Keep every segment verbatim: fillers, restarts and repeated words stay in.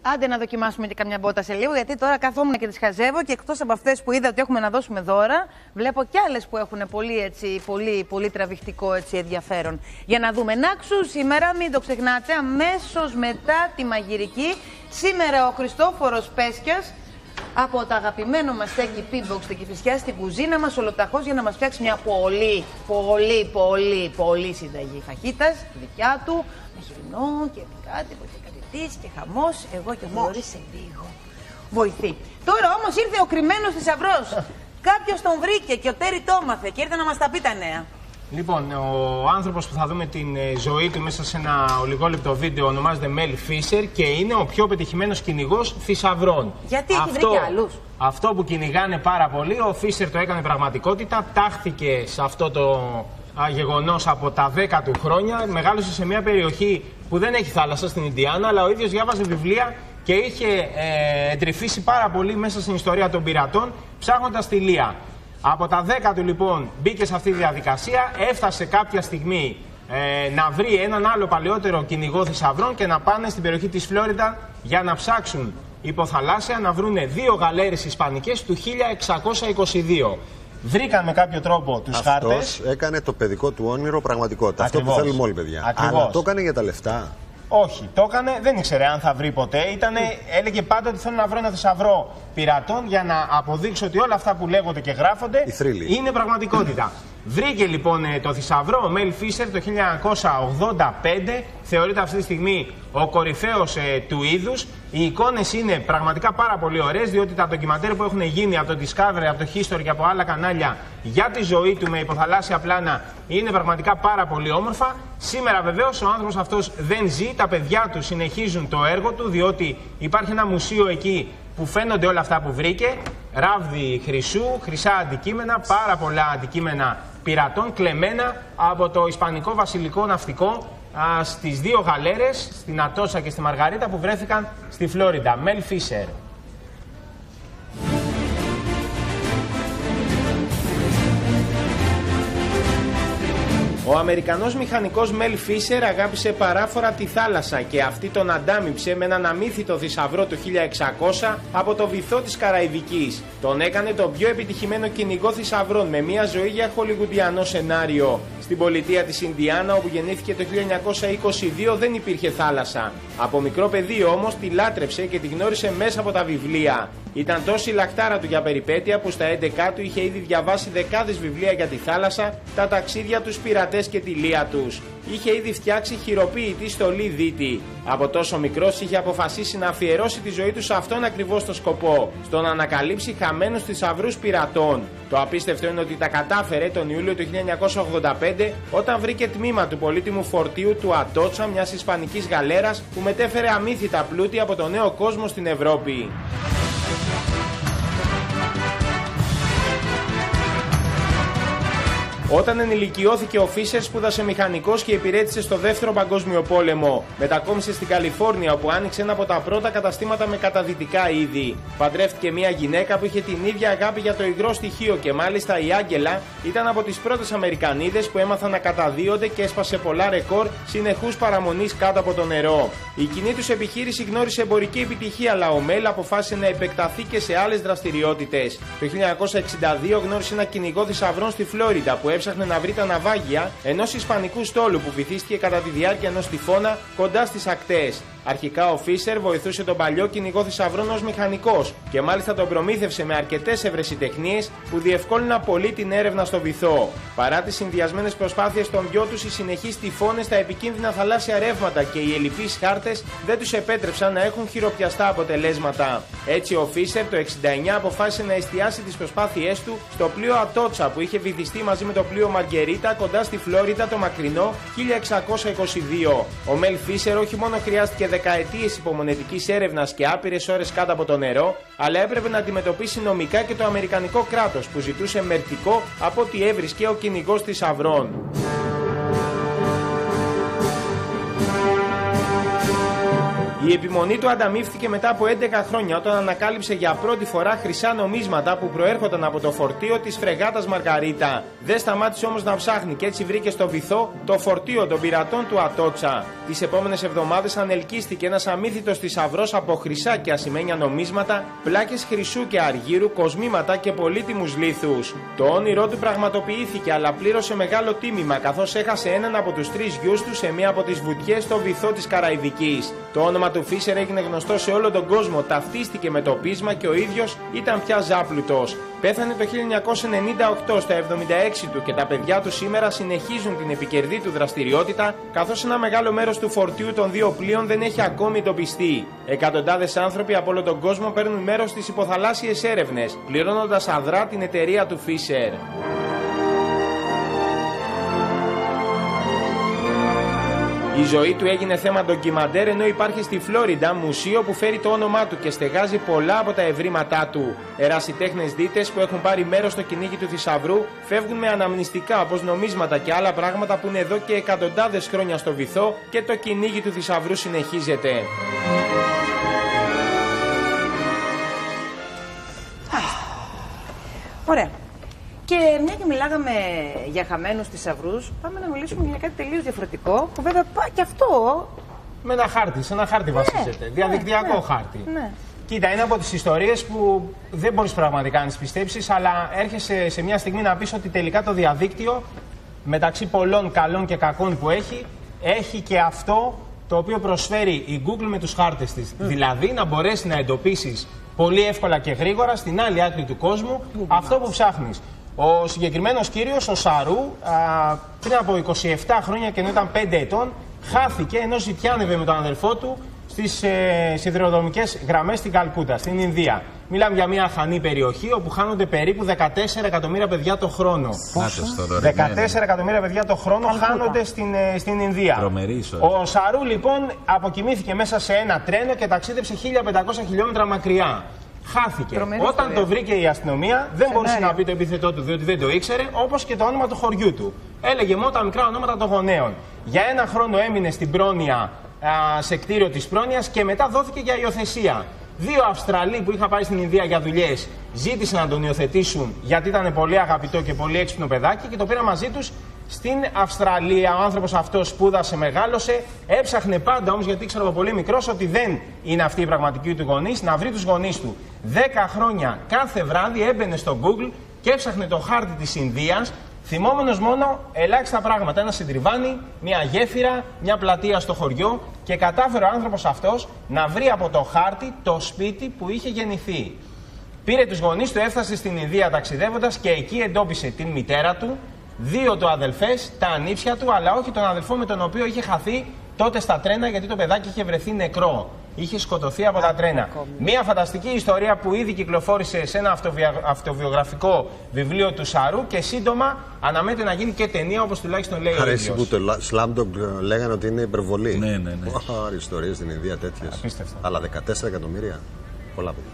Άντε να δοκιμάσουμε και καμιά μπότα σε λίγο, γιατί τώρα καθόμουν και τις χαζεύω και εκτός από αυτές που είδα ότι έχουμε να δώσουμε δώρα, βλέπω κι άλλες που έχουν πολύ, έτσι, πολύ, πολύ τραβηχτικό έτσι, ενδιαφέρον. Για να δούμε Νάξου σήμερα, μην το ξεχνάτε, αμέσως μετά τη μαγειρική. Σήμερα ο Χριστόφορος Πέσκιας από το αγαπημένο μας στέκι P-Box στην Κηφισιά στην κουζίνα μας ολοταχώς για να μας φτιάξει μια πολύ, πολύ, πολύ, πολύ συνταγή φαχίτας, δικιά του, με χοιρινό και κάτι που έχει κατητής και χαμός, εγώ και ο Θοδωρής σε λίγο βοηθεί. Τώρα όμως ήρθε ο κρυμμένος θησαυρός. Κάποιος τον βρήκε και ο Τέρι το έμαθε και ήρθε να μας τα πει τα νέα. Λοιπόν, ο άνθρωπος που θα δούμε την ζωή του μέσα σε ένα ολιγόλεπτο βίντεο ονομάζεται Μέλ Φίσερ και είναι ο πιο πετυχημένος κυνηγός θησαυρών. Γιατί έχει βρει και άλλους. Αυτό που κυνηγάνε πάρα πολύ, ο Φίσερ το έκανε πραγματικότητα, τάχθηκε σε αυτό το γεγονός από τα δέκα του χρόνια, μεγάλωσε σε μια περιοχή που δεν έχει θάλασσα στην Ινδιάνα, αλλά ο ίδιος διάβαζε βιβλία και είχε ε, εντρυφήσει πάρα πολύ μέσα στην ιστορία των πειρατών, ψάχνοντας τη Λία. Από τα δέκα του λοιπόν μπήκε σε αυτή τη διαδικασία, έφτασε κάποια στιγμή ε, να βρει έναν άλλο παλαιότερο κυνηγό θησαυρών και να πάνε στην περιοχή της Φλόριντα για να ψάξουν υποθαλάσσια να βρούνε δύο γαλέρες ισπανικές του χίλια εξακόσια είκοσι δύο. Βρήκαν με κάποιο τρόπο τους χάρτες. Αυτός έκανε το παιδικό του όνειρο πραγματικότητα. Ακριβώς. Αυτό που θέλουμε όλοι, παιδιά. Ακριβώς. Αλλά το έκανε για τα λεφτά. Όχι, το έκανε, δεν ήξερε αν θα βρει ποτέ. Ήτανε, έλεγε πάντα ότι θέλω να βρω ένα θησαυρό πειρατών για να αποδείξω ότι όλα αυτά που λέγονται και γράφονται είναι πραγματικότητα. Βρήκε λοιπόν το θησαυρό ο Μέλ Φίσερ το χίλια εννιακόσια ογδόντα πέντε. Θεωρείται αυτή τη στιγμή ο κορυφαίος ε, του είδους. Οι εικόνες είναι πραγματικά πάρα πολύ ωραίες, διότι τα ντοκιμαντέρ που έχουν γίνει από το Discovery, από το History και από άλλα κανάλια για τη ζωή του με υποθαλάσσια πλάνα είναι πραγματικά πάρα πολύ όμορφα. Σήμερα βεβαίως ο άνθρωπος αυτός δεν ζει, τα παιδιά του συνεχίζουν το έργο του, διότι υπάρχει ένα μουσείο εκεί που φαίνονται όλα αυτά που βρήκε, ράβδι χρυσού, χρυσά αντικείμενα, πάρα πολλά αντικείμενα πειρατών κλεμμένα από το Ισπανικό Βασιλικό Ναυτικό α, στις δύο γαλέρες, στην Ατόσα και στη Μαργαρίτα που βρέθηκαν στη Φλόριντα. Μέλ Φίσερ. Ο Αμερικανός μηχανικός Μέλ Φίσερ αγάπησε παράφορα τη θάλασσα και αυτή τον αντάμιψε με έναν αμύθιτο θησαυρό του χίλια εξακόσια από το βυθό της Καραϊβικής. Τον έκανε τον πιο επιτυχημένο κυνηγό θησαυρών με μια ζωή για χολιγουντιανό σενάριο. Στην πολιτεία της Ινδιάνα, όπου γεννήθηκε το χίλια εννιακόσια είκοσι δύο, δεν υπήρχε θάλασσα. Από μικρό παιδί όμως τη λάτρεψε και τη γνώρισε μέσα από τα βιβλία. Ήταν τόση η λαχτάρα του για περιπέτεια που στα έντεκά του είχε ήδη διαβάσει δεκάδες βιβλία για τη θάλασσα, τα ταξίδια τους πειρατές και τη λία τους. Είχε ήδη φτιάξει χειροποίητη στολή δίτη. Από τόσο μικρός είχε αποφασίσει να αφιερώσει τη ζωή του σε αυτόν ακριβώς το σκοπό, στο να ανακαλύψει χαμένους θησαυρούς πειρατών. Το απίστευτο είναι ότι τα κατάφερε τον Ιούλιο του χίλια εννιακόσια ογδόντα πέντε όταν βρήκε τμήμα του πολύτιμου φορτίου του Ατότσα, μιας ισπανικής γαλέρας που μετέφερε αμύθιτα πλούτη από τον νέο κόσμο στην Ευρώπη. Όταν ενηλικιώθηκε ο Φίσερ, σπούδασε μηχανικός και υπηρέτησε στο Δεύτερο Παγκόσμιο Πόλεμο. Μετακόμισε στην Καλιφόρνια, όπου άνοιξε ένα από τα πρώτα καταστήματα με καταδυτικά είδη. Παντρεύτηκε μια γυναίκα που είχε την ίδια αγάπη για το υγρό στοιχείο και μάλιστα η Άγγελα ήταν από τις πρώτες Αμερικανίδες που έμαθαν να καταδύονται και έσπασε πολλά ρεκόρ συνεχούς παραμονής κάτω από το νερό. Η κοινή τους επιχείρηση γνώρισε εμπορική επιτυχία, αλλά ο Μέλ αποφάσισε να επεκταθεί και σε άλλες δραστηριότητες. Το χίλια εννιακόσια εξήντα δύο γνώρισε ένα κυνηγό θησαυρών στη Φλόριντα που έψαχνε να βρει τα ναυάγια ενός ισπανικού στόλου που βυθίστηκε κατά τη διάρκεια ενός τυφώνα κοντά στις ακτές. Αρχικά ο Φίσερ βοηθούσε τον παλιό κυνηγό θησαυρών ως μηχανικός και μάλιστα τον προμήθευσε με αρκετές ευρεσιτεχνίες που διευκόλυναν πολύ την έρευνα στο βυθό. Παρά τις συνδυασμένες προσπάθειες των δυο τους, οι συνεχείς τυφώνες, τα επικίνδυνα θαλάσσια ρεύματα και οι ελλειπείς χάρτες δεν τους επέτρεψαν να έχουν χειροπιαστά αποτελέσματα. Έτσι ο Φίσερ το εξήντα εννιά αποφάσισε να εστιάσει τις προσπάθειές του στο πλοίο Ατότσα που είχε βυθιστεί μαζί με το πλοίο Μαργκερίτα κοντά στη Φλόριντα το μακρινό χίλια εξακόσια είκοσι δύο. Ο Μέλ Φίσερ όχι μόνο χρειάστηκε δεκαετίες υπομονετικής έρευνας και άπειρες ώρες κάτω από το νερό, αλλά έπρεπε να αντιμετωπίσει νομικά και το αμερικανικό κράτος που ζητούσε μερτικό από ό,τι έβρισκε ο κυνηγός θησαυρών. Η επιμονή του ανταμείφθηκε μετά από έντεκα χρόνια όταν ανακάλυψε για πρώτη φορά χρυσά νομίσματα που προέρχονταν από το φορτίο της φρεγάτας Μαργαρίτα. Δεν σταμάτησε όμως να ψάχνει και έτσι βρήκε στο βυθό το φορτίο των πειρατών του Ατότσα. Τις επόμενες εβδομάδες ανελκύστηκε ένας αμύθιτος θησαυρός από χρυσά και ασημένια νομίσματα, πλάκες χρυσού και αργύρου, κοσμήματα και πολύτιμους λίθους. Το όνειρό του πραγματοποιήθηκε, αλλά πλήρωσε μεγάλο τίμημα καθώς έχασε έναν από τους τρεις γιους του σε μία από τις βουτιές στο βυθό της Καραϊβικής. Το όνομα του Φίσερ έγινε γνωστό σε όλο τον κόσμο, ταυτίστηκε με το πείσμα και ο ίδιος ήταν πια ζάπλουτος. Πέθανε το χίλια εννιακόσια ενενήντα οκτώ στα εβδομήντα έξι του και τα παιδιά του σήμερα συνεχίζουν την επικερδή του δραστηριότητα, καθώς ένα μεγάλο μέρος του φορτίου των δύο πλοίων δεν έχει ακόμη εντοπιστεί. Εκατοντάδες άνθρωποι από όλο τον κόσμο παίρνουν μέρος στις υποθαλάσσιες έρευνες, πληρώνοντας αδρά την εταιρεία του Φίσερ. Η ζωή του έγινε θέμα ντοκιμαντέρ, ενώ υπάρχει στη Φλόριντα μουσείο που φέρει το όνομά του και στεγάζει πολλά από τα ευρήματά του. Ερασιτέχνες δίτες που έχουν πάρει μέρος στο κυνήγι του θησαυρού φεύγουν με αναμνηστικά όπως νομίσματα και άλλα πράγματα που είναι εδώ και εκατοντάδες χρόνια στο βυθό και το κυνήγι του θησαυρού συνεχίζεται. Ωραία. Και μια και μιλάγαμε για χαμένους θησαυρούς, πάμε να μιλήσουμε για κάτι τελείως διαφορετικό, που βέβαια πάει και αυτό. Με ένα χάρτη, σε ένα χάρτη βασίζεται. Ναι, διαδικτυακό ναι, χάρτη. Ναι. Κοίτα, είναι από τις ιστορίες που δεν μπορείς πραγματικά να τις πιστέψεις, αλλά έρχεσαι σε μια στιγμή να πεις ότι τελικά το διαδίκτυο, μεταξύ πολλών καλών και κακών που έχει, έχει και αυτό το οποίο προσφέρει η Google με τους χάρτες της. Mm. Δηλαδή να μπορέσει να εντοπίσεις πολύ εύκολα και γρήγορα στην άλλη άκρη του κόσμου mm. αυτό που ψάχνεις. Ο συγκεκριμένος κύριος, ο Σαρού, α, πριν από είκοσι επτά χρόνια και ενώ ήταν πέντε ετών, χάθηκε ενώ ζητιάνευε με τον αδελφό του στις ε, σιδηροδρομικές γραμμές στην Καλκούτα, στην Ινδία. Μιλάμε για μια αχανή περιοχή όπου χάνονται περίπου δεκατέσσερα εκατομμύρια παιδιά το χρόνο. δεκατέσσερα εκατομμύρια παιδιά το χρόνο χάνονται στην, ε, στην Ινδία. Ο Σαρού λοιπόν αποκοιμήθηκε μέσα σε ένα τρένο και ταξίδεψε χίλια πεντακόσια χιλιόμετρα μακριά. Χάθηκε. Τρομερή Όταν ιστορία. Το βρήκε η αστυνομία, δεν Σενάρια. μπορούσε να πει το επίθετό του διότι δεν το ήξερε, όπως και το όνομα του χωριού του. Έλεγε μόνο τα μικρά ονόματα των γονέων. Για ένα χρόνο έμεινε στην πρόνοια, α, σε κτίριο της πρόνοιας και μετά δόθηκε για υιοθεσία. Δύο Αυστραλοί που είχαν πάει στην Ινδία για δουλειές ζήτησαν να τον υιοθετήσουν γιατί ήταν πολύ αγαπητό και πολύ έξυπνο παιδάκι και το πήραν μαζί τους στην Αυστραλία. Ο άνθρωπος αυτός σπούδασε, μεγάλωσε, έψαχνε πάντα όμως, γιατί ήξερε από πολύ μικρός ότι δεν είναι αυτή η πραγματική του γονείς, να βρει τους γονείς του. Δέκα χρόνια κάθε βράδυ έμπαινε στο Google και έψαχνε το χάρτη της Ινδίας, θυμόμενος μόνο ελάχιστα πράγματα. Ένα συντριβάνι, μια γέφυρα, μια πλατεία στο χωριό και κατάφερε ο άνθρωπος αυτός να βρει από το χάρτη το σπίτι που είχε γεννηθεί. Πήρε τους γονείς του, έφτασε στην Ινδία ταξιδεύοντας και εκεί εντόπισε την μητέρα του, δύο του αδελφές, τα ανήψια του, αλλά όχι τον αδελφό με τον οποίο είχε χαθεί τότε στα τρένα, γιατί το παιδάκι είχε βρεθεί νεκρό. Είχε σκοτωθεί από τα τρένα. Μια φανταστική ιστορία που ήδη κυκλοφόρησε σε ένα αυτοβια... αυτοβιογραφικό βιβλίο του Σαρού και σύντομα αναμένεται να γίνει και ταινία, όπως τουλάχιστον λέει ο ίδιος. Αρέσει που το Slumdog λέγανε ότι είναι υπερβολή. Ναι, ναι, ναι. Oh, ιστορίες στην Ινδία τέτοιες. Απίστευτα. Αλλά δεκατέσσερα εκατομμύρια. Πολλά παιδιά.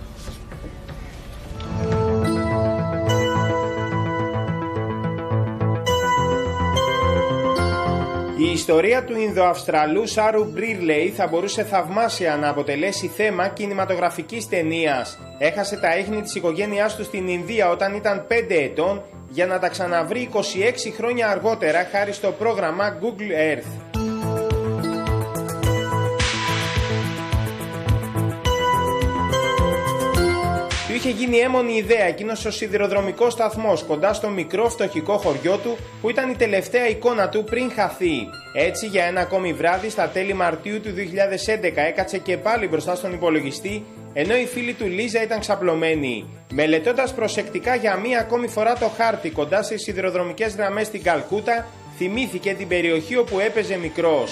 Η ιστορία του Ινδοαυστραλού Σάρου Μπρίρλεϊ θα μπορούσε θαυμάσια να αποτελέσει θέμα κινηματογραφικής ταινίας. Έχασε τα ίχνη της οικογένειάς του στην Ινδία όταν ήταν πέντε ετών για να τα ξαναβρει είκοσι έξι χρόνια αργότερα χάρη στο πρόγραμμα Google Earth. Του είχε γίνει έμονη ιδέα εκείνος ο σιδηροδρομικός σταθμός κοντά στο μικρό φτωχικό χωριό του που ήταν η τελευταία εικόνα του πριν χαθεί. Έτσι για ένα ακόμη βράδυ στα τέλη Μαρτίου του δύο χιλιάδες έντεκα έκατσε και πάλι μπροστά στον υπολογιστή ενώ η φίλη του Λίζα ήταν ξαπλωμένη. Μελετώντας προσεκτικά για μία ακόμη φορά το χάρτη κοντά στις σιδηροδρομικές γραμμές στην Καλκούτα, θυμήθηκε την περιοχή όπου έπαιζε μικρός.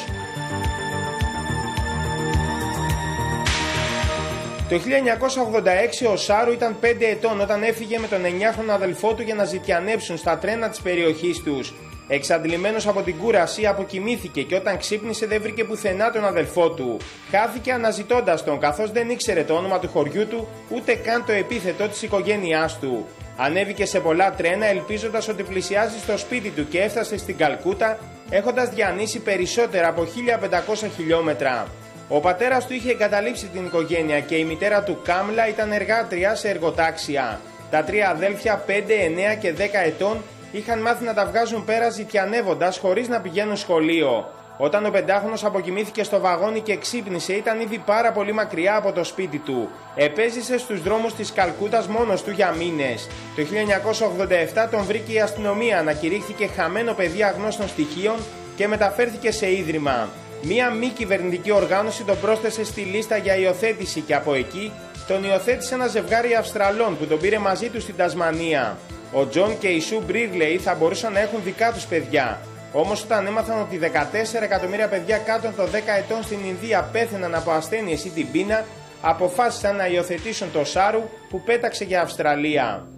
Το χίλια εννιακόσια ογδόντα έξι ο Σάρου ήταν πέντε ετών όταν έφυγε με τον εννιάχρονο αδελφό του για να ζητιανέψουν στα τρένα της περιοχής τους. Εξαντλημένος από την κούραση αποκοιμήθηκε και όταν ξύπνησε δεν βρήκε πουθενά τον αδελφό του. Χάθηκε αναζητώντας τον καθώς δεν ήξερε το όνομα του χωριού του ούτε καν το επίθετο της οικογένειάς του. Ανέβηκε σε πολλά τρένα ελπίζοντας ότι πλησιάζει στο σπίτι του και έφτασε στην Καλκούτα έχοντας διανύσει περισσότερα από χίλια πεντακόσια χιλιόμετρα. Ο πατέρας του είχε εγκαταλείψει την οικογένεια και η μητέρα του Κάμλα ήταν εργάτρια σε εργοτάξια. Τα τρία αδέλφια, πέντε, εννέα και δέκα ετών, είχαν μάθει να τα βγάζουν πέρα ζητιανεύοντας χωρίς να πηγαίνουν σχολείο. Όταν ο πεντάχρονος αποκοιμήθηκε στο βαγόνι και ξύπνησε, ήταν ήδη πάρα πολύ μακριά από το σπίτι του. Επέζησε στους δρόμους της Καλκούτας μόνος του για μήνες. Το χίλια εννιακόσια ογδόντα επτά τον βρήκε η αστυνομία, ανακηρύχθηκε χαμένο παιδί αγνώστων στοιχείων και μεταφέρθηκε σε ίδρυμα. Μία μη κυβερνητική οργάνωση τον πρόσθεσε στη λίστα για υιοθέτηση και από εκεί τον υιοθέτησε ένα ζευγάρι Αυστραλών που τον πήρε μαζί του στην Τασμανία. Ο Τζον και η Σου Μπρίγλεϊ θα μπορούσαν να έχουν δικά τους παιδιά. Όμως όταν έμαθαν ότι δεκατέσσερα εκατομμύρια παιδιά κάτω των δέκα ετών στην Ινδία πέθαιναν από ασθένειες ή την πείνα, αποφάσισαν να υιοθετήσουν το Σάρου που πέταξε για Αυστραλία.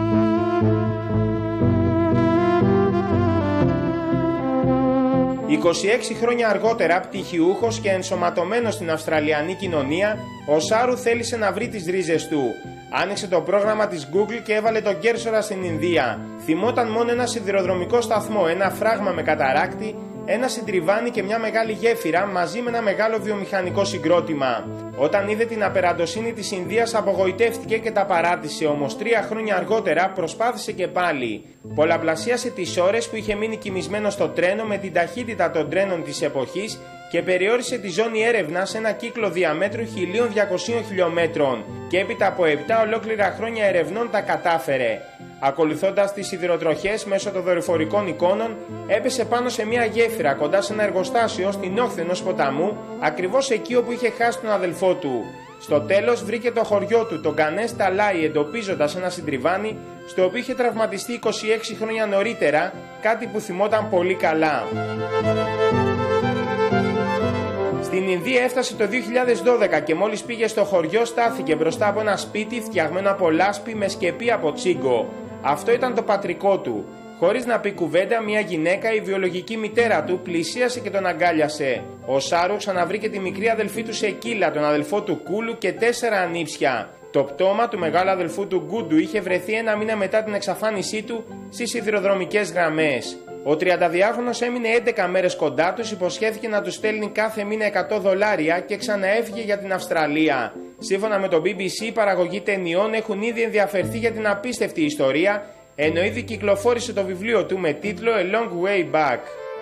είκοσι έξι χρόνια αργότερα, πτυχιούχος και ενσωματωμένος στην Αυστραλιανή κοινωνία, ο Σάρου θέλησε να βρει τις ρίζες του. Άνοιξε το πρόγραμμα της Google και έβαλε τον Κέρσορα στην Ινδία. Θυμόταν μόνο ένα σιδηροδρομικό σταθμό, ένα φράγμα με καταράκτη, ένα συντριβάνι και μια μεγάλη γέφυρα μαζί με ένα μεγάλο βιομηχανικό συγκρότημα. Όταν είδε την απεραντοσύνη της Ινδίας απογοητεύτηκε και τα παράτησε, όμως τρία χρόνια αργότερα προσπάθησε και πάλι. Πολλαπλασίασε τις ώρες που είχε μείνει κοιμισμένο στο τρένο με την ταχύτητα των τρένων της εποχής και περιόρισε τη ζώνη έρευνας σε ένα κύκλο διαμέτρου χίλια διακόσια χιλιόμετρων και έπειτα από επτά ολόκληρα χρόνια ερευνών τα κατάφερε. Ακολουθώντας τις σιδηροτροχές μέσω των δορυφορικών εικόνων, έπεσε πάνω σε μια γέφυρα κοντά σε ένα εργοστάσιο στην όχθη ενός ποταμού, ακριβώς εκεί όπου είχε χάσει τον αδελφό του. Στο τέλος βρήκε το χωριό του, τον Γκανές Ταλάι, εντοπίζοντας ένα συντριβάνι στο οποίο είχε τραυματιστεί είκοσι έξι χρόνια νωρίτερα, κάτι που θυμόταν πολύ καλά. Στην Ινδία έφτασε το δύο χιλιάδες δώδεκα και μόλις πήγε στο χωριό στάθηκε μπροστά από ένα σπίτι φτιαγμένο από λάσπη με σκεπή από τσίγκο. Αυτό ήταν το πατρικό του. Χωρίς να πει κουβέντα, μια γυναίκα, η βιολογική μητέρα του, πλησίασε και τον αγκάλιασε. Ο Σάρου ξαναβρήκε τη μικρή αδελφή του Σεκίλα, τον αδελφό του Κούλου και τέσσερα ανήψια. Το πτώμα του μεγάλου αδελφού του Γκούντου είχε βρεθεί ένα μήνα μετά την εξαφάνισή του στις σιδηροδρομικές γραμμές. Ο τριανταδυάχρονος έμεινε έντεκα μέρες κοντά τους, υποσχέθηκε να τους στέλνει κάθε μήνα εκατό δολάρια και ξαναέφυγε για την Αυστραλία. Σύμφωνα με το μπι μπι σι, οι παραγωγοί ταινιών έχουν ήδη ενδιαφερθεί για την απίστευτη ιστορία, ενώ ήδη κυκλοφόρησε το βιβλίο του με τίτλο A Long Way Back.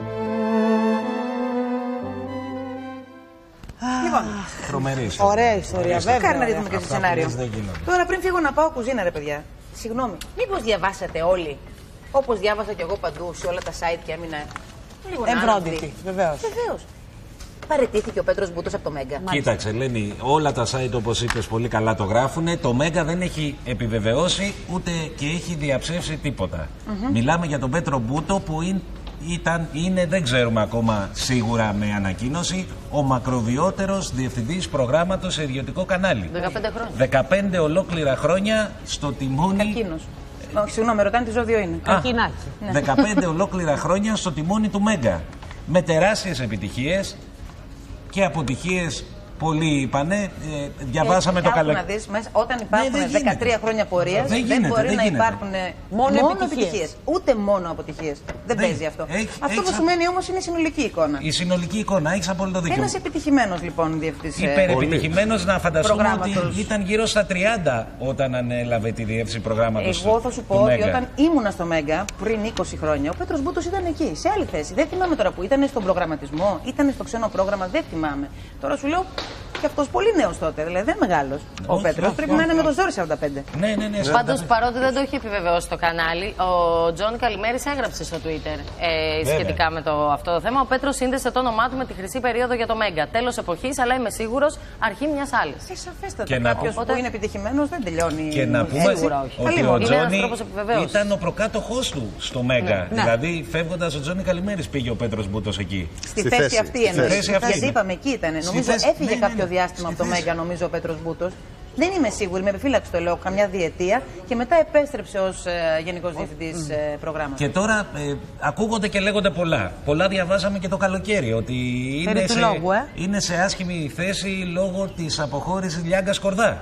Λοιπόν, τρομερή ιστορία. Ωραία ιστορία, βέβαια. Κάνει να δούμε και στο σενάριο. Τώρα πριν φύγω να πάω κουζίνα, ρε παιδιά. Συγγνώμη, μήπως διαβάσατε όλοι, όπως διάβασα κι εγώ παντού σε όλα τα site και έμεινα λίγο ευρώντιτη, βεβαίως. Βεβαίως. Παραιτήθηκε ο Πέτρος Μπούτος από το Μέγκα. Κοίταξε, Ελένη, όλα τα site όπως είπες πολύ καλά το γράφουνε. Το Μέγκα δεν έχει επιβεβαιώσει ούτε και έχει διαψεύσει τίποτα. Mm-hmm. Μιλάμε για τον Πέτρο Μπούτο που είναι, ήταν, είναι, δεν ξέρουμε ακόμα σίγουρα με ανακοίνωση, ο μακροβιότερος διευθυντής προγράμματος σε ιδιωτικό κανάλι. δεκαπέντε χρόνια. δεκαπέντε ολόκληρα χρόνια στο τιμόνι. Καρκίνος. Όχι, συγγνώμη, ρωτάνε τι ζώδιο είναι. Καρκινάκι. δεκαπέντε ολόκληρα χρόνια στο τιμόνι του Μέγκα. Με τεράστιες επιτυχίες και αποτυχίες. Πολλοί είπανε, ε, διαβάσαμε και, το καλοκαίρι. Να δεις, μέσα, όταν υπάρχουν ναι, δεκατρία χρόνια πορείας, δεν, δεν, δεν μπορεί δεν να γίνεται. υπάρχουν μόνο, μόνο επιτυχίες. Ούτε μόνο αποτυχίες. Δεν, δεν παίζει αυτό. Έχει, αυτό που έχεις... σημαίνει όμως είναι η συνολική εικόνα. Η συνολική εικόνα, έχεις απόλυτο δίκιο. Ένας επιτυχημένος λοιπόν διευθυντής. Υπερεπιτυχημένος, να φανταστούμε ότι ήταν γύρω στα τριάντα όταν ανέλαβε τη διεύθυνση προγράμματος. Εγώ θα σου πω ότι όταν ήμουνα στο Μέγκα πριν είκοσι χρόνια, ο Πέτρος Μπούτος ήταν εκεί, σε άλλη θέση. Δεν θυμάμαι τώρα που ήταν στον προγραμματισμό, ήταν στο ξένο πρόγραμμα, δεν θυμάμαι. Τώρα σου λέω. Και αυτός πολύ νέος τότε, δηλαδή δεν μεγάλος. Ο Πέτρος πρέπει όχι, να είναι όχι. με το ζόρι σαράντα πέντε. Ναι, ναι, ναι. Πάντως παρότι δεν το έχει επιβεβαιώσει το κανάλι, ο Τζον Καλημέρης έγραψε στο Twitter ε, σχετικά με το, αυτό το θέμα. Ο Πέτρος σύνδεσε το όνομά του με τη χρυσή περίοδο για το Μέγκα. Τέλος εποχής, αλλά είμαι σίγουρος αρχή μιας άλλης. Ε, σαφέστατα. Κάποιος που είναι επιτυχημένος δεν τελειώνει. Και να πούμε ότι ο Τζόνι ήταν ο προκάτοχός του στο Μέγκα. Ναι. Δηλαδή φεύγοντας ο Τζόνι Καλημέρης πήγε ο Πέτρος Μπούτος εκεί. Στη θέση αυτή εννοείς. Γιατί είπαμε εκεί ήταν. Νομίζω έφυγε κάποιο διάστημα από το Μέγκα, νομίζω, ο Πέτρος Μπούτος. Δεν είμαι σίγουρη, με επιφύλαξη το λέω, καμιά διετία και μετά επέστρεψε ως ε, Γενικός Διευθυντής ε, προγράμματος. Και τώρα ε, ακούγονται και λέγονται πολλά. Πολλά διαβάσαμε και το καλοκαίρι, ότι είναι, σε, λόγου, ε? είναι σε άσχημη θέση λόγω της αποχώρησης Λιάγκα Σκορδά.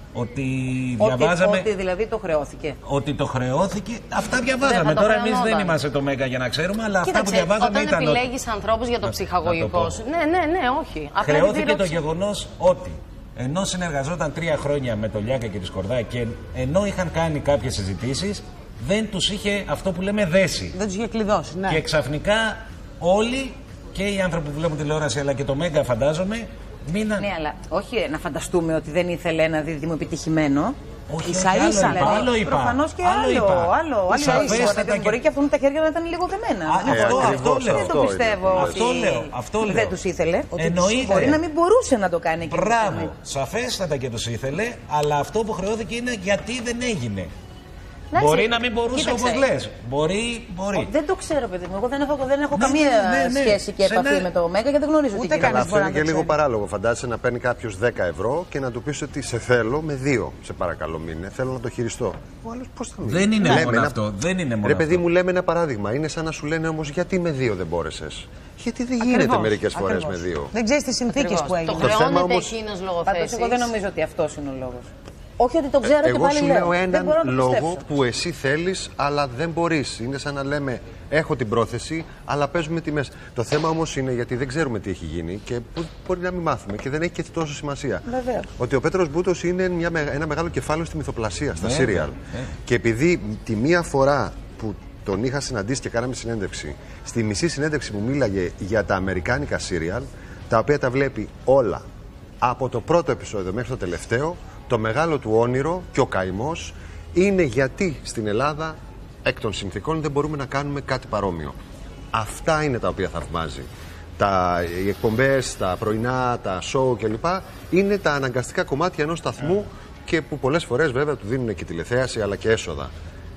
ότι Ότι, διαβάζαμε. ότι δηλαδή το χρεώθηκε. Ότι το χρεώθηκε. Αυτά διαβάζαμε. Τώρα εμείς δεν είμαστε το Μέγκα για να ξέρουμε, αλλά Κοίταξε, αυτά που διαβάζαμε όταν ήταν. Όταν επιλέγεις ανθρώπους για το ψυχαγωγικό σου. Ναι, ναι, ναι, όχι. Χρεώθηκε το γεγονός ότι ενώ συνεργαζόταν τρία χρόνια με τον Λιάκα και τη Σκορδά και ενώ είχαν κάνει κάποιες συζητήσεις, δεν τους είχε αυτό που λέμε δέσει. Δεν τους είχε κλειδώσει, ναι. Και ξαφνικά όλοι, και οι άνθρωποι που βλέπουν τηλεόραση αλλά και το Μέγκα, φαντάζομαι, μείναν. Ναι, αλλά όχι να φανταστούμε ότι δεν ήθελε ένα δίδυμο επιτυχημένο. Όχι, Ίσα όχι, ίσα, άλλο είπα, άλλο είπα. Προφανώς και άλλο. άλλο, Είπα. άλλο, άλλο, Σαφέστατα άλλο. Μπορεί και αυτόν τα χέρια να ήταν λίγο δεμένα. Α, Ε, αυτό, ακριβώς, αυτό λέω. Δεν το πιστεύω. είναι. ότι Αυτό λέω, αυτό λέω. Δεν τους ήθελε. Ότι Εννοείται. Μπορεί να μην μπορούσε να το κάνει. Και Μπράβο, σαφέστατα και τους ήθελε, αλλά αυτό που χρεώθηκε είναι γιατί δεν έγινε. Εντάξει, Μπορεί να μην μπορούσε κοίταξε. όπως λες. Μπορεί, μπορεί. Δεν το ξέρω, παιδί μου. Εγώ δεν έχω, δεν έχω Ναι, καμία ναι, ναι, ναι. σχέση και Σε επαφή ναι. με το Μέγκα και δεν γνωρίζω Ούτε τι γίνεται. κανείς Αυτό μπορεί είναι να και το λίγο ξέρει. παράλογο. Φαντάζεσαι να παίρνει κάποιο δέκα ευρώ και να του πει ότι σε θέλω με δύο. Σε παρακαλώ, μήνε. Θέλω να το χειριστώ. Ο άλλος πώς θα μείνει. Δεν είναι Λέμε μόνο ένα- αυτό. Δεν είναι μόνο Ρε παιδί αυτό. μου, λέμε ένα παράδειγμα. Είναι σαν να σου λένε όμως γιατί με δύο δεν μπόρεσες. Γιατί δεν γίνεται Ακριβώς, μερικές φορές με ακριβώς. δύο. Δεν ξέρεις τις συνθήκες που Το έγιναν. Το θέμα χρεώνεται όμως- εκείνος λόγω Πάντως θέσης. εγώ δεν νομίζω ότι αυτός είναι ο λόγος. Όχι ότι το ξέρω και Εγώ πάλι σου λέω. λέω Δεν έναν μπορώ να το λόγο πιστέψω. που εσύ θέλεις, αλλά δεν μπορείς. Είναι σαν να λέμε: έχω την πρόθεση, αλλά παίζουμε τη μέση. Το θέμα όμως είναι γιατί δεν ξέρουμε τι έχει γίνει και που μπορεί να μην μάθουμε και δεν έχει και τόσο σημασία. Βεβαίως. Ότι ο Πέτρος Μπούτος είναι μια, με- ένα μεγάλο κεφάλαιο στη μυθοπλασία, στα Βέβαια, σύριαλ. ε. Και επειδή τη μία φορά που τον είχα συναντήσει και κάναμε συνέντευξη, στη μισή συνέντευξη μου μίλαγε για τα αμερικάνικα σύριαλ, τα οποία τα βλέπει όλα από το πρώτο επεισόδιο μέχρι το τελευταίο, το μεγάλο του όνειρο και ο καημός είναι γιατί στην Ελλάδα εκ των συνθήκων δεν μπορούμε να κάνουμε κάτι παρόμοιο. Αυτά είναι τα οποία θαυμάζει. Τα, οι εκπομπές, τα πρωινά, τα show κλπ. Είναι τα αναγκαστικά κομμάτια ενός σταθμού και που πολλές φορές βέβαια του δίνουν και τηλεθέαση αλλά και έσοδα.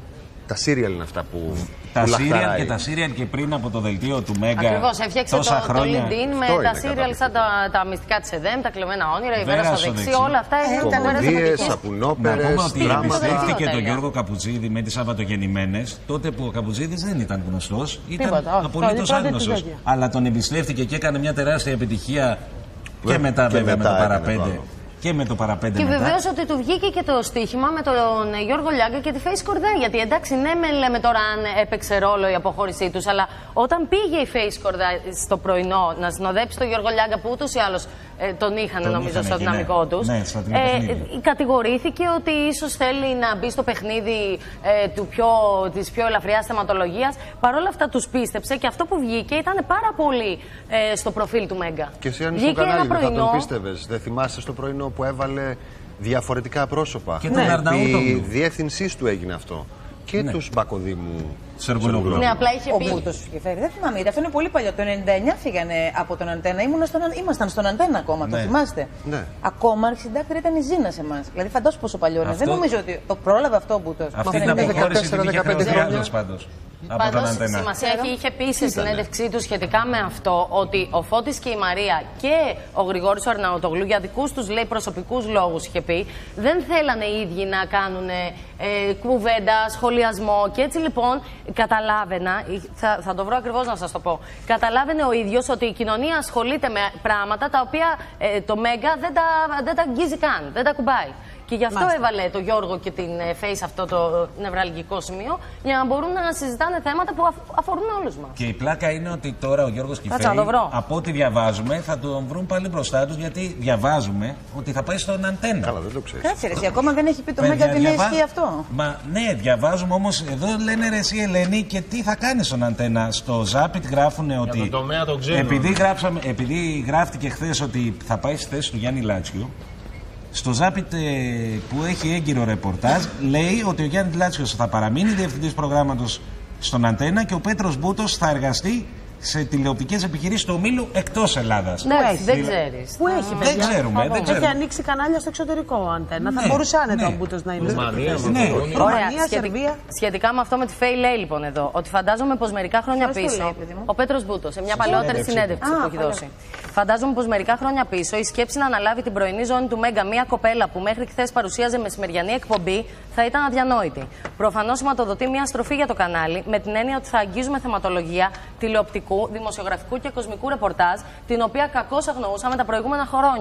Τα σύριαλ είναι αυτά που, Τα που σύριαλ λαχταράει. και τα σύριαλ και πριν από το δελτίο του Μέγκα. Ακριβώς, έφτιαξε το, τόσα το χρόνια. LinkedIn με Αυτό τα είναι σύριαλ καταπληκτικό. σαν τα, τα μυστικά της ΕΔΕΜ, τα κλεμμένα όνειρα, η Βέρα Βέρα στο στο δεξί, δεξί. όλα αυτά έγιναν ήταν κουβέρες Κομμωδίες, επιτυχίες. Να σαπουνόπερες, πούμε ότι δράματα. εμπιστεύτηκε Τέλεια. τον Γιώργο Καπουτζίδη με τις Σαββατογεννημένες, τότε που ο Καπουτζίδης δεν ήταν γνωστός, ήταν Τίποτα, όχι. απολύτως Τότε άγνωστος. τέτοια. Αλλά τον εμπιστεύτηκε και έκανε μια τεράστια επιτυχία και μετά και βέβαια με το μετά έκανε το παραπέντε. άλλο. Και με το παραπέντε Και μετά. βεβαίως ότι του βγήκε και το στοίχημα με τον Γιώργο Λιάγκα και τη Φέη Σκορδά. Γιατί εντάξει, ναι, με λέμε τώρα αν έπαιξε ρόλο η αποχώρησή τους, αλλά όταν πήγε η Φέη Σκορδά στο πρωινό να συνοδέψει τον Γιώργο Λιάγκα, που ούτως ή άλλως ε, τον είχαν Τον νομίζω είχαν στο εκεί, δυναμικό ναι. τους. Ναι, στα τριπλά παιχνίδια. κατηγορήθηκε ότι ίσως θέλει να μπει στο παιχνίδι ε, του πιο, της πιο ελαφριάς θεματολογίας. Παρ' όλα αυτά τους πίστεψε και αυτό που βγήκε ήταν πάρα πολύ ε, στο προφίλ του Μέγκα. Και εσύ αν στο κανάλι δεν θα τον πίστευες. Δεν θυμάσαι στο πρωινό που έβαλε διαφορετικά πρόσωπα. Και τον Αρναούτογλου. Η διεύθυνσή του έγινε αυτό. Και Ναι. τους Μπακοδήμου Σεργουλόγλου. Ναι, απλά είχε Ο πει. Μπούτος τους είχε φέρει. Δεν θυμάμαι, γιατί αυτό είναι πολύ παλιό. Το ενενήντα εννιά φύγανε από τον Αντένα. Ήμουν στον, ήμασταν στον Αντένα ακόμα, το Ναι. θυμάστε. Ναι. Ακόμα αρχισυντάκτρια ήταν η Ζήνα σε εμά. Δηλαδή, φαντάσου πόσο παλιό είναι. Αυτό- Δεν νομίζω ότι το πρόλαβε αυτό ο Μπούτος. Αυτή Το την ενενήντα εννιά. αποχώρηση την είχε δεκαπέντε χρεωθεί χρόνια. άλλος πάντως. Από τον Πάντως, Αντένα. σημασία έχει, είχε πει σε συνέντευξή του σχετικά με αυτό ότι ο Φώτης και η Μαρία και ο Γρηγόρης ο Αρναούτογλου για δικούς τους λέει προσωπικούς λόγους είχε πει, δεν θέλανε οι ίδιοι να κάνουν ε, κουβέντα, σχολιασμό και έτσι λοιπόν καταλάβαινα, θα, θα το βρω ακριβώς να σας το πω, καταλάβαινε ο ίδιος ότι η κοινωνία ασχολείται με πράγματα τα οποία ε, το Μέγκα δεν τα, δεν τα αγγίζει καν, δεν τα κουμπάει. Και γι' αυτό Μάλιστα. έβαλε το Γιώργο και την Φέη σε αυτό το νευραλγικό σημείο για να μπορούν να συζητάνε θέματα που αφ- αφορούν όλους μας. Και η πλάκα είναι ότι τώρα ο Γιώργος Κάτσε Κιφέη, να το βρω. από ό,τι διαβάζουμε, θα τον βρουν πάλι μπροστά τους γιατί διαβάζουμε ότι θα πάει στον Αντένα. Καλά, δεν το ξέρεις. Κάτσε ρε, εσύ, ακόμα δεν έχει πει το Παιδιά, Μέγκα ότι είναι διαβά- ισχύει αυτό. Μα ναι, διαβάζουμε όμως εδώ λένε ρε εσύ Ελένη και τι θα κάνει στον Αντένα. Στο Ζάπιτ γράφουν ότι. τον τομέα τον ξένο. Επειδή, γράψαμε, επειδή γράφτηκε χθες ότι θα πάει στη θέση του Γιάννη Λάτσιου, στο Ζάπιτ ε, που έχει έγκυρο ρεπορτάζ λέει ότι ο Γιάννη Λάτσιος θα παραμείνει διευθυντής προγράμματος στον Αντένα και ο Πέτρος Μπούτος θα εργαστεί σε τηλεοπτικές επιχειρήσεις του ομίλου εκτός Ελλάδας. Ναι, έχει, δεν δηλαδή. ξέρεις. Πού έχει, Δεν παιδιά? ξέρουμε, δεν Έχει ξέρουμε. ανοίξει κανάλια στο εξωτερικό ο Αντένα. Θα Ναι, μπορούσε άνετα ναι. ο Μπούτος να είναι στο Ρουμανία, εξωτερικό. Ναι. Μακεδονία. Ρουμανία, σχετι- Σερβία. Σχετικά με αυτό με τη Φέη λέει λοιπόν εδώ ότι φαντάζομαι πως μερικά χρόνια Ποιος το πίσω. λέει, παιδί μου? Ο Πέτρος Μπούτος, σε μια παλαιότερη συνέντευξη συνέντευξη του. που Α, έχει παλιά. δώσει. Φαντάζομαι πως μερικά χρόνια πίσω η σκέψη να αναλάβει την πρωινή ζώνη του Μέγκα μια κοπέλα που μέχρι χθες παρουσίαζε μεσημεριανή εκπομπή θα ήταν αδιανόητη. Προφανώς σηματοδοτεί μια στροφή για το κανάλι με την έννοια ότι θα αγγίζουμε θεματολογία τηλεοπτικού, δημοσιογραφικού και κοσμικού ρεπορτάζ, την οποία κακώς αγνοούσαμε τα προηγούμενα χρόνια.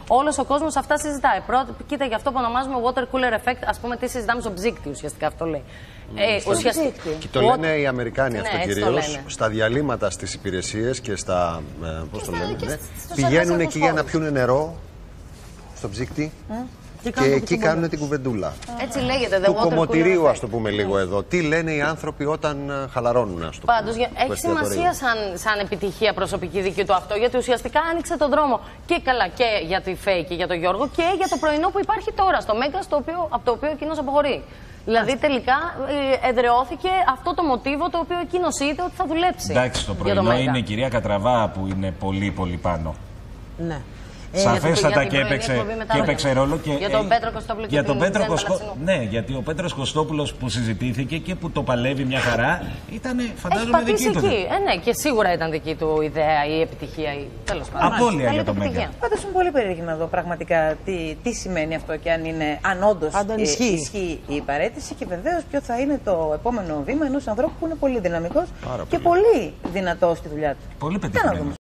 Όλος ο κόσμος αυτά συζητάει. Πρώτα, κοίτα για αυτό που ονομάζουμε water cooler effect, ας πούμε, τι συζητάμε στο ψύκτη, ουσιαστικά αυτό λέει. Ε, ουσιαστικά. Και το λένε οι Αμερικάνοι ναι, αυτό κυρίως. Στα διαλύματα στις υπηρεσίες και στα. Ε, πώς το λένε, ναι, πηγαίνουν εκεί για να πιούν νερό στο ψύκτη. Mm. Και, και εκεί κάνουν την κουβεντούλα. Έτσι λέγεται. Του κομμωτηρίου, ας το πούμε λίγο εδώ. Τι λένε οι άνθρωποι όταν χαλαρώνουν, ας το πούμε. Πάντως, έχει σημασία σαν, σαν επιτυχία προσωπική δική του αυτό, γιατί ουσιαστικά άνοιξε τον δρόμο και καλά και για τη Φέη και για τον Γιώργο και για το πρωινό που υπάρχει τώρα στο Μέγκα, στο οποίο, από το οποίο εκείνος αποχωρεί. Δηλαδή τελικά εδραιώθηκε αυτό το μοτίβο το οποίο εκείνος είδε ότι θα δουλέψει. Εντάξει, το πρωινό είναι η κυρία Κατραβά που είναι πολύ πολύ πάνω. Ναι. Σαφέστατα και έπαιξε, και έπαιξε ρόλο και. Για τον Πέτρο Κωστόπουλο και για τον την Πέτρο Γιάννη Κωστό... Παλατσινού. Ναι, γιατί ο Πέτρος Κωστόπουλος που συζητήθηκε και που το παλεύει μια χαρά ήταν φαντάζομαι Έχει δική του. εκεί. Ε, ναι, και σίγουρα ήταν δική του ιδέα ή επιτυχία ή τέλος πάντων. Απώλεια για το Μέγκα. Πάντως είναι πολύ περίεργο να δω πραγματικά τι, τι σημαίνει αυτό και αν, είναι, αν όντως αν ε, ισχύει. ισχύει η παραίτηση και βεβαίως ποιο θα είναι το επόμενο βήμα ενός ανθρώπου που είναι πολύ δυναμικός και πολύ δυνατός στη δουλειά του. Πολύ πετυχημένος.